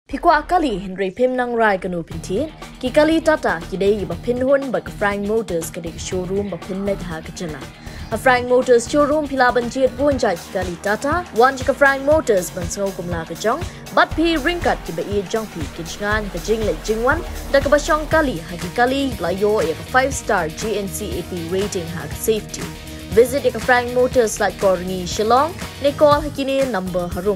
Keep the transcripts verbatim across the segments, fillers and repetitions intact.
Pikwa kali Henry Pim nang rai kanu pintin, ki kali tata ki dei ba pinhun ba Frank Motors ka dei showroom ba pinmet ha ka jylla. A Frank Motors showroom pila banjit pun jai ki kali tata, wan ka Frank Motors ban snow kumla ka jong, bat pi ringkat ki ba i jong pi ki jingan ka jing le jingwan, da ka ba shong kali ha ki kali la yo ya ka five star G N C A P rating ha ka safety. Visit ya ka Frank Motors like Korni Shillong, ne call hakini number harum.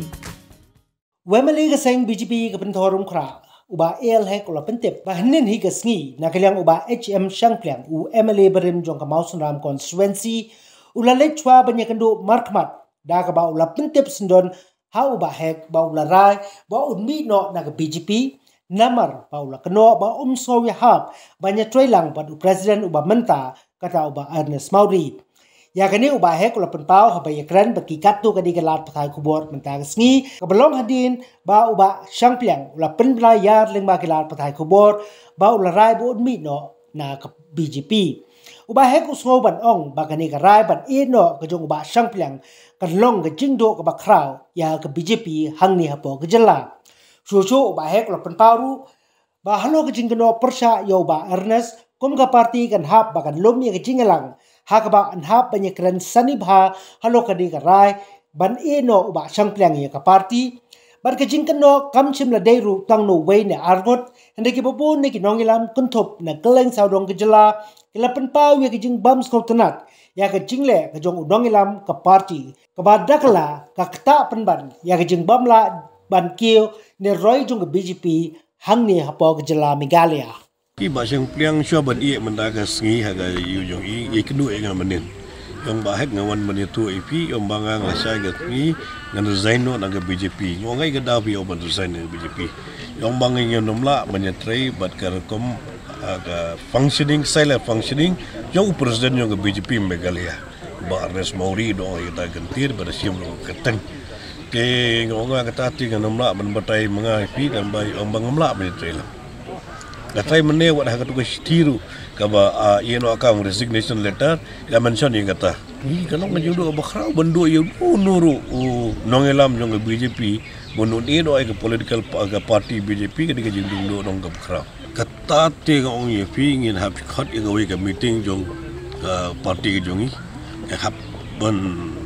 Wemeli ka seng B J P ka pentorum kra uba el hek ula pentep ba hnen hi ka sngi na kaliang uba H M Shangpliang u M L A berim jong ka Mausun Ram constituency ula le chwa banya kendo markmat da ka ba ula pentep sendon ha uba hek ba ula rai ba unmi no na ka B J P Namar ba ula keno ba um sawi hab banya Ïatreilang ba u president uba menta kata uba Ernest mauri. Ya kini ubah hek ula penpau habay ekran bagi katu kadi galat pakai Khubor mentang sngi kabelong hadin ba ubah Shangpliang ula penbelayar ling ba galat pakai Khubor ba ula rai bu unmi no na ke B J P. Ubah hek usngo ban ong ba kani ka rai ban Iehnoh ke jong ubah Shangpliang kadlong ke jingdo ke ba kraw ya ke B J P hang ni hapo ke jylla. Susu ubah hek ula penpau ru ba halo ke jingno persya ya ubah Ernest kum ka parti kan hap ba kan lum ya ke Ïatreilang hakaba anhap banyak keren sani bha halo kadi karai ban Iehnoh uba Shangpliang ya ka parti ban ka jingkano kam chim la deiru tang no wei ne argot hende ki babu ne ki nongilam kuntop na keleng sawdong ke jylla kila penpau ya ki jing bam skop tenat ya ka jingle ka jong udongilam ka parti ka badakla ka kta penban ya ka jing bam la ban kiu ne roi jong ke B J P hang ni hapo ke jylla Meghalaya. Ki ba Shangpliang syo ban i mendaga sngi haga yu jong i i kenu e ngam manin yong ba hek ngawan mani tu I P yong banga ngasa ga sngi ngan resign no naga B J P yong ngai ga da bi oban resign B J P yong banga ngem nomla manyatrai bat kar kom aga functioning silent functioning yong president yong B J P Meghalaya ba Ernest mauri do ita gantir bar sim lo keteng ke ngonga kata ti ngam nomla ban batai manga I P dan ba yong banga mla Ïatreilang. Katrai mene wat hak tu kestiru kaba Iehnoh akang resignation letter ya mention yang kata ni kalau ngajudo bakrau bendo ya nuru nongelam jong B J P bonun Iehnoh ke political party B J P ke dijindung do nong bakrau kata te ngong ye pi ngin hab khat yang we ke meeting jong party ke jongi hab bon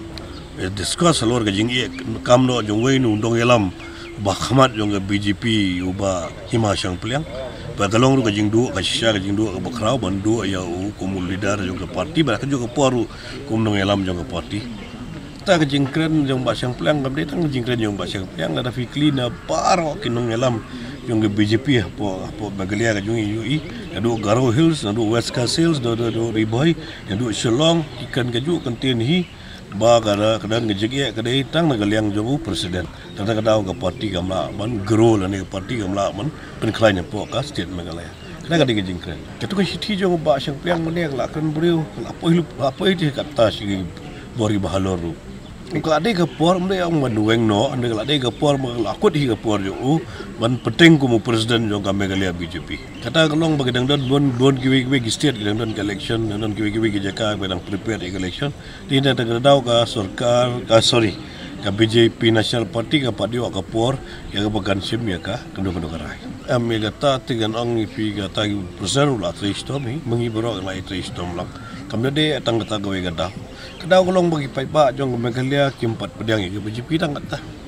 discuss lor ke jing kam no jong we nu nongelam bakhamat jong B J P uba hima Shangpliang Batalong ru kajing du kasya kajing du bakrau bandu ya u kumul leader jong ke parti ba ka jong ke poru kum nongelam jong ke parti ta kajing kren jong ba Shangpliang kam detang kajing kren jong ba Shangpliang ada fikli na paro ki nongelam jong ke B J P po po Meghalaya ka jong U I adu Garo Hills adu West Khasi Hills do do Riboy adu Shillong ikan kaju konten hi ba kada kadang ngejek kada hitang nagaliang jong presiden tanda kadang ke parti kamla man grow la ne parti kamla man penkhlain po ka state Meghalaya kada kada ngejing kren ketu ka hiti jong ba Shangpliang mene la kan buriu la poilu apa itu kata si bori bahaloru ka ade ka por mde ang manueng no ande la ade ka por la akut hi ka por jo u man peteng ko mo presiden jong ka Meghalaya B J P kata kalong bagedang don don don kiwi kiwi state gedang don election don kiwi kiwi ke jaka bedang prepare election tinda tagadaw ka sarkar ka sorry ka B J P National Party ka padio ka por ya ka bagansim ya ka kendo kendo karai ami gata tigan ang ipi gata presiden la tristom hi mangibro la tristom lang kamne de atang kata gawe gada kadaw kolong bagi pai ba jong Meghalaya kimpat pedang ke B J P tang kata